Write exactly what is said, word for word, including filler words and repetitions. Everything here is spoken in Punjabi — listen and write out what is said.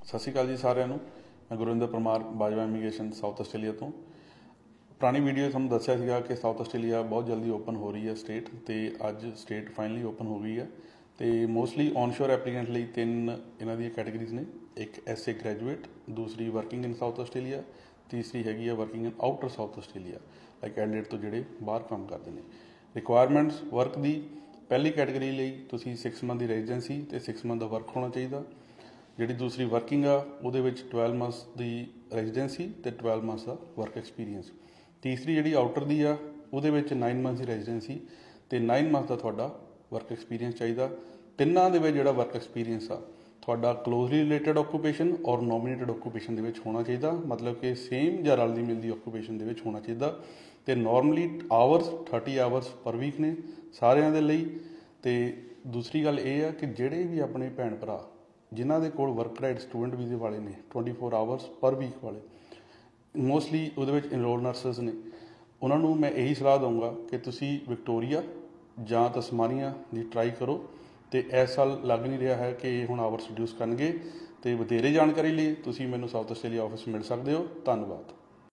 ਸਤਿ ਸ਼੍ਰੀ ਅਕਾਲ ਜੀ ਸਾਰਿਆਂ ਨੂੰ। ਮੈਂ Gurvinder Parmar, Bajwa immigration South Australia ਤੋਂ। ਪੁਰਾਣੀ ਵੀਡੀਓ ਤੁਹਾਨੂੰ ਦੱਸਿਆ ਸੀਗਾ ਕਿ ਸਾਊਥ ਆਸਟ੍ਰੇਲੀਆ ਬਹੁਤ ਜਲਦੀ ਓਪਨ ਹੋ ਰਹੀ ਹੈ ਸਟੇਟ, ਤੇ ਅੱਜ ਸਟੇਟ ਫਾਈਨਲੀ ਓਪਨ ਹੋ ਗਈ ਹੈ। ਤੇ ਮੋਸਟਲੀ ਔਨਸ਼ੋਰ ਐਪਲੀਕੈਂਟ ਲਈ ਤਿੰਨ ਇਹਨਾਂ ਦੀਆਂ ਕੈਟੇਗਰੀਜ਼ ਨੇ। ਇੱਕ ਐਸ ਏ ਗ੍ਰੈਜੂਏਟ, ਦੂਸਰੀ ਵਰਕਿੰਗ ਇਨ ਸਾਊਥ ਆਸਟ੍ਰੇਲੀਆ, ਤੀਸਰੀ ਹੈਗੀ ਹੈ working in outer South Australia, like Adelaide ਤੋਂ ਜਿਹੜੇ ਬਾਹਰ ਕੰਮ ਕਰਦੇ ਨੇ। ਰਿਕੁਆਇਰਮੈਂਟਸ ਵਰਕ ਦੀ, ਪਹਿਲੀ ਕੈਟੇਗਰੀ ਲਈ ਤੁਸੀਂ ਸਿਕਸ ਮੰਥ ਦੀ ਰੈਜ਼ੀਡੈਂਸੀ ਅਤੇ ਸਿਕਸ ਮੰਥ ਦਾ ਵਰਕ ਹੋਣਾ ਚਾਹੀਦਾ। ਜਿਹੜੀ ਦੂਸਰੀ ਵਰਕਿੰਗ ਆ ਉਹਦੇ ਵਿੱਚ ਟਵੈਲਵ ਮੰਥਸ ਦੀ ਰੈਜ਼ੀਡੈਂਸੀ ਅਤੇ ਟਵੈਲਵ ਮੰਥਸ ਦਾ ਵਰਕ ਐਕਸਪੀਰੀਅੰਸ। ਤੀਸਰੀ ਜਿਹੜੀ ਆਊਟਰ ਦੀ ਆ ਉਹਦੇ ਵਿੱਚ ਨਾਈਨ ਮੰਥਸ ਦੀ ਰੈਜ਼ੀਡੈਂਸੀ ਅਤੇ ਨਾਈਨ ਮੰਥ ਦਾ ਤੁਹਾਡਾ ਵਰਕ ਐਕਸਪੀਰੀਅੰਸ ਚਾਹੀਦਾ। ਤਿੰਨਾਂ ਦੇ ਵਿੱਚ ਜਿਹੜਾ ਵਰਕ ਐਕਸਪੀਰੀਅੰਸ ਆ ਤੁਹਾਡਾ closely related occupation or nominated occupation ਦੇ ਵਿੱਚ ਹੋਣਾ ਚਾਹੀਦਾ, ਮਤਲਬ ਕਿ ਸੇਮ ਜਾਂ ਰਲਦੀ ਮਿਲਦੀ ਆਕੂਪੇਸ਼ਨ ਦੇ ਵਿੱਚ ਹੋਣਾ ਚਾਹੀਦਾ। ਅਤੇ normally hours thirty hours per week ਨੇ ਸਾਰਿਆਂ ਦੇ ਲਈ। ਅਤੇ ਦੂਸਰੀ ਗੱਲ ਇਹ ਆ ਕਿ ਜਿਹੜੇ ਵੀ ਆਪਣੇ ਭੈਣ ਭਰਾ ਜਿਨ੍ਹਾਂ ਦੇ ਕੋਲ ਵਰਕ ਰਾਈਟ ਸਟੂਡੈਂਟ ਵੀਜ਼ੇ ਵਾਲੇ ਨੇ twenty four hours per week ਵਾਲੇ, ਮੋਸਟਲੀ ਉਹਦੇ ਵਿੱਚ ਇਨਰੋਲ ਨਰਸਿਸ ਨੇ, ਉਹਨਾਂ ਨੂੰ ਮੈਂ ਇਹੀ ਸਲਾਹ ਦਊਂਗਾ ਕਿ ਤੁਸੀਂ ਵਿਕਟੋਰੀਆ ਜਾਂ ਤਸਮਾਨੀਆ ਦੀ ਟਰਾਈ ਕਰੋ। ਅਤੇ ਇਸ ਸਾਲ ਲੱਗ ਨਹੀਂ ਰਿਹਾ ਹੈ ਕਿ ਇਹ ਹੁਣ ਆਵਰਸ ਰਿਡਿਊਸ ਕਰਨਗੇ। ਅਤੇ ਵਧੇਰੇ ਜਾਣਕਾਰੀ ਲਈ ਤੁਸੀਂ ਮੈਨੂੰ ਸਾਊਥ ਆਸਟ੍ਰੇਲੀਆ ਆਫਿਸ ਮਿਲ ਸਕਦੇ ਹੋ। ਧੰਨਵਾਦ।